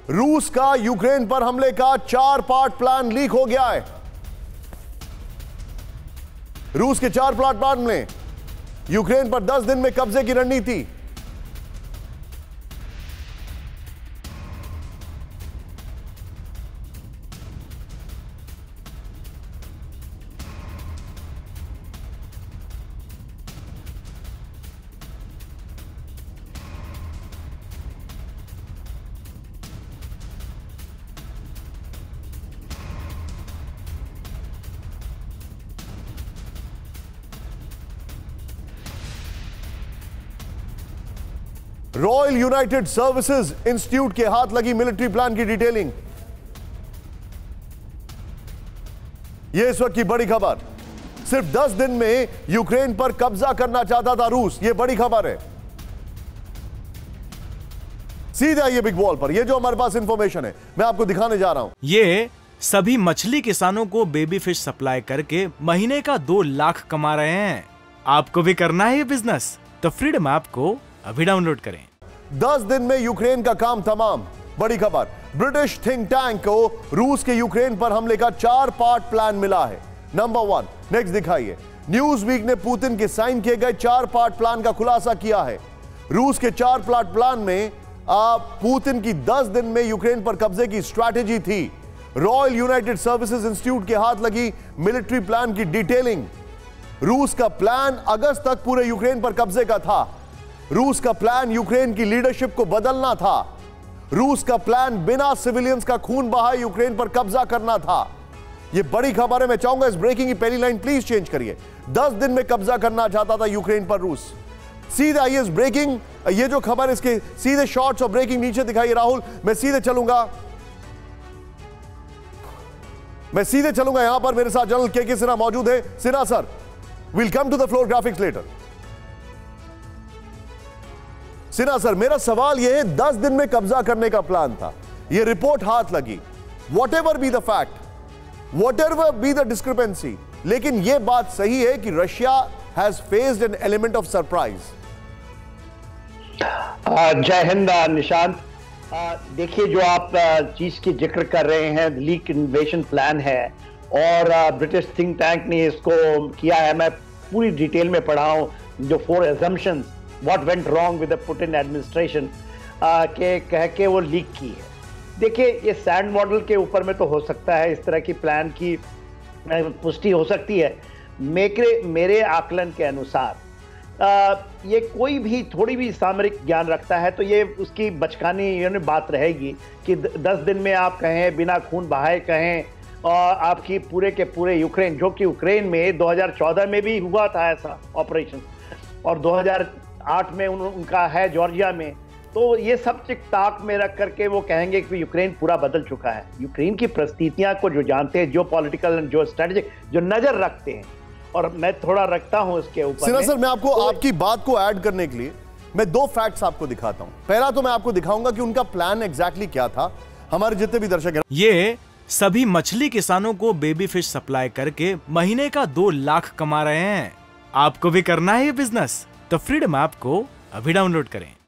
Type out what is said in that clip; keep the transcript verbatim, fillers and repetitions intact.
रूस का यूक्रेन पर हमले का चार पार्ट प्लान लीक हो गया है। रूस के चार पार्ट प्लान में यूक्रेन पर दस दिन में कब्जे की रणनीति। रॉयल यूनाइटेड सर्विसेज इंस्टीट्यूट के हाथ लगी मिलिट्री प्लान की डिटेलिंग। यह इस वक्त की बड़ी खबर। सिर्फ दस दिन में यूक्रेन पर कब्जा करना चाहता था रूस। यह बड़ी खबर है। सीधे आइए बिग बॉल पर। यह जो हमारे पास इंफॉर्मेशन है मैं आपको दिखाने जा रहा हूं। ये सभी मछली किसानों को बेबी फिश सप्लाई करके महीने का दो लाख कमा रहे हैं। आपको भी करना है ये बिजनेस तो फ्रीडम ऐप को अभी डाउनलोड करें। दस दिन में यूक्रेन का काम तमाम। बड़ी खबर। ब्रिटिश थिंक टैंक को रूस के यूक्रेन पर हमले का चार पार्ट प्लान मिला है। Number one. नेक्स्ट दिखाइए। न्यूज वीक ने पुतिन के साइन किए गए चार पार्ट प्लान का खुलासा किया है। रूस के चार पार्ट प्लान में आप पुतिन की दस दिन में यूक्रेन पर कब्जे की स्ट्रैटेजी थी। रॉयल यूनाइटेड सर्विसेज इंस्टीट्यूट के हाथ लगी मिलिट्री प्लान की डिटेलिंग। रूस का प्लान अगस्त तक पूरे यूक्रेन पर कब्जे का था। रूस का प्लान यूक्रेन की लीडरशिप को बदलना था। रूस का प्लान बिना सिविलियंस का खून बहाए यूक्रेन पर कब्जा करना था। यह बड़ी खबर है। मैं चाहूंगा इस ब्रेकिंग की पहली लाइन प्लीज चेंज करिए। दस दिन में कब्जा करना चाहता था यूक्रेन पर रूस। सीधे आइए इस ब्रेकिंग, ये जो खबर इसके सीधे शॉर्ट्स और ब्रेकिंग नीचे दिखाइए। राहुल मैं सीधे चलूंगा मैं सीधे चलूंगा यहां पर मेरे साथ जनरल के के सिन्हा मौजूद है। Sinha sir, will come to the floor graphics letter. Sinha sir, मेरा सवाल यह है, दस दिन में कब्जा करने का प्लान था। यह रिपोर्ट हाथ लगी। Whatever be the fact, whatever be the discrepancy, लेकिन यह बात सही है कि Russia has faced an element of surprise. Jai Hind Nishant. देखिए, जो आप चीज की जिक्र कर रहे हैं, लीक इन्वेशन प्लान है और ब्रिटिश थिंक टैंक ने इसको किया है। मैं पूरी डिटेल में पढ़ा हूं। जो four assumptions what went wrong with the Putin administration के कह के वो लीक की है। देखिए, ये सैंड मॉडल के ऊपर में तो हो सकता है इस तरह की प्लान की पुष्टि हो सकती है। मेरे मेरे आकलन के अनुसार आ, ये कोई भी थोड़ी भी सामरिक ज्ञान रखता है तो ये उसकी बचकानी यानी बात रहेगी कि दस दिन में आप कहें बिना खून बहाए कहें और आपकी पूरे के पूरे यूक्रेन, जो कि यूक्रेन में दो हज़ार चौदह में भी हुआ था ऐसा ऑपरेशन और दो हज़ार आठ में उन, उनका है जॉर्जिया में, तो ये सब चिक ताक में रख करके वो कहेंगे कि यूक्रेन पूरा बदल चुका है। यूक्रेन की परिस्थितियां को जो जानते हैं, जो पॉलिटिकल जो स्ट्रेटेजिक जो नजर रखते हैं, और मैं थोड़ा रखता हूं इसके ऊपर। सिन्हा सर, मैं आपको तो आपकी बात को ऐड करने के लिए मैं दो फैक्ट्स आपको दिखाता हूं। पहला तो मैं आपको दिखाऊंगा कि उनका प्लान एग्जैक्टली क्या था। हमारे जितने भी दर्शक हैं, ये सभी मछली किसानों को बेबी फिश सप्लाई करके महीने का दो लाख कमा रहे हैं। आपको भी करना है ये बिजनेस तो फ्रीडम ऐप को अभी डाउनलोड करें।